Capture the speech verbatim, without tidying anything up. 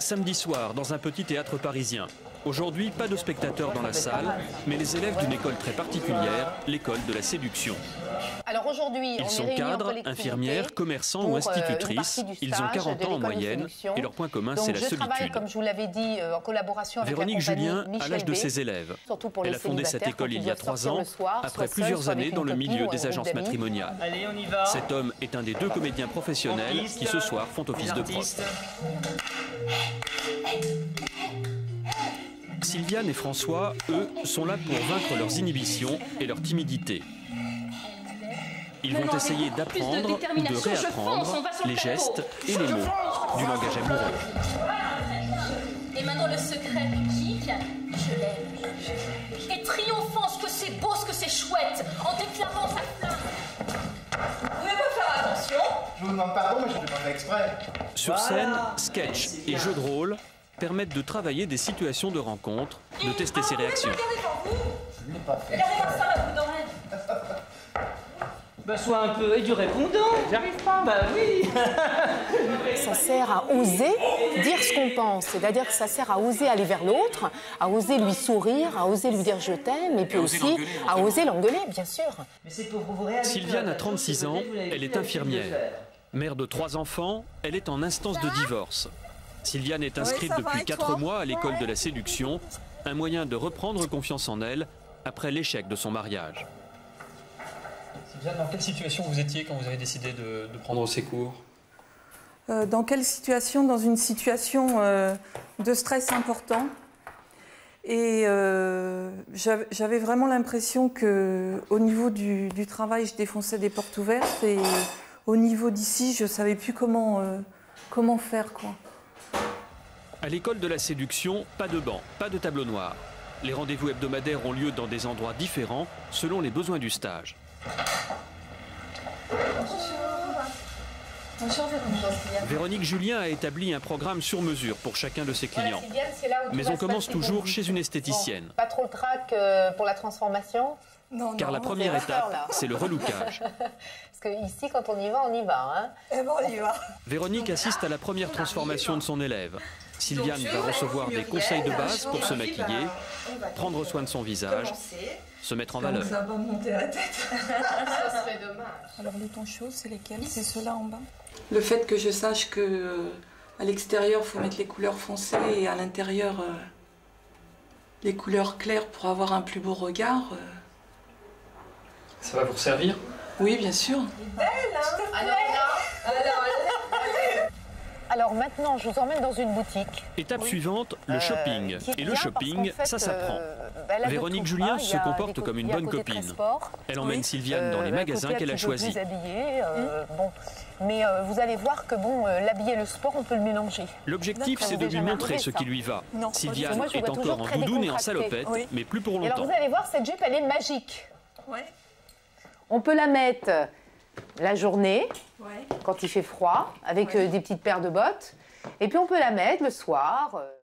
Samedi soir, dans un petit théâtre parisien. Aujourd'hui, pas de spectateurs dans la salle, mais les élèves d'une école très particulière, l'école de la séduction. Alors aujourd'hui, Ils sont cadres, infirmières, commerçants ou institutrices. Ils ont quarante ans en moyenne et leur point commun, c'est la je solitude. travaille, comme je vous l'avais dit, en collaboration avec Véronique la compagnie Julien Michel a l'âge de B, ses élèves. pour Elle les a fondé cette école il y a trois ans, soir, après soit plusieurs seul, soit années avec dans une le milieu copine des ou un agences groupe d'amis. matrimoniales. Allez, on y va. Cet homme est un des deux comédiens professionnels qui ce soir font office de prof. Sylviane et François, eux, sont là pour vaincre leurs inhibitions et leur timidité. Ils vont essayer d'apprendre ou de réapprendre les gestes et les mots du langage amoureux. Et maintenant le secret du kick, je l'aime. Et triomphant, ce que c'est beau, ce que c'est chouette, en déclarant sa flamme. Vous pouvez pas faire attention? Je vous demande pardon, mais je le demande exprès. Sur scène, sketch et jeux de rôle permettent de travailler des situations de rencontre, de tester ses réactions. Je ne l'ai pas fait. Regardez comme ça, la boule d'oreille. Bah, sois un peu et du répondant. J'arrive pas, bah oui. Ça sert à oser dire ce qu'on pense, c'est-à-dire que ça sert à oser aller vers l'autre, à oser lui sourire, à oser lui dire je t'aime, et puis aussi à oser l'engueuler, bien sûr. Mais c'est pour vous réhabituer. Sylviane a trente-six ans, elle est infirmière. Mère de trois enfants, elle est en instance de divorce. Sylviane est inscrite Oui, depuis quatre mois à l'école de la séduction, un moyen de reprendre confiance en elle après l'échec de son mariage. Sylviane, dans quelle situation vous étiez quand vous avez décidé de, de prendre ces cours? Euh, dans quelle situation? Dans une situation euh, de stress important. Et euh, j'avais vraiment l'impression qu'au niveau du, du travail, je défonçais des portes ouvertes. Et au niveau d'ici, je ne savais plus comment, euh, comment faire, quoi. À l'école de la séduction, pas de banc, pas de tableau noir. Les rendez-vous hebdomadaires ont lieu dans des endroits différents selon les besoins du stage. Bonjour, Véronique Julien a établi un programme sur mesure pour chacun de ses clients. Voilà, Sylviane, c'est là où tout Mais va on se commence passer toujours pour vous. chez une esthéticienne. Bon, pas trop le trac euh, pour la transformation? Non, Car non, la première c'est l'heure, étape, là. c'est le relookage. Parce que ici, quand on y va, on y va. Hein. Eh ben, on y va. Véronique assiste à la première transformation de son élève. Sylviane va recevoir des conseils de base pour se maquiller, prendre soin de son visage, se mettre en valeur. Ça va me monter la tête. Ça serait dommage. Alors les tons chauds, c'est lesquels? C'est ceux-là en bas. Le fait que je sache que euh, à l'extérieur, il faut mettre les couleurs foncées et à l'intérieur, euh, les couleurs claires pour avoir un plus beau regard. Euh... Ça va vous servir? Oui, bien sûr. Alors là, alors, alors maintenant, je vous emmène dans une boutique. Étape suivante, le shopping. Euh, qui est Et le bien shopping, parce qu'en fait, ça s'apprend. euh, bah, elle a de Véronique tout, Julien hein. Il y se a comporte des comme une côtés- bonne il y a un côté copine. très sport. Elle emmène Oui. Sylviane dans les Euh, magasins côté qu'elle a un petit peu choisis. plus habillé, euh, bon. Mais euh, vous allez voir que bon, euh, l'habillé et le sport, on peut le mélanger. L'objectif, D'accord, c'est vous de avez lui jamais montrer remarqué ce ça? qui lui va. Non, Sylviane moi, je est vois toujours encore en très doudoune et en décontractée. salopette, Oui. mais plus pour Et alors longtemps. vous allez voir, cette jupe, elle est magique. Ouais. On peut la mettre la journée, Ouais. quand il fait froid, avec Ouais. euh, des petites paires de bottes. Et puis on peut la mettre le soir. euh,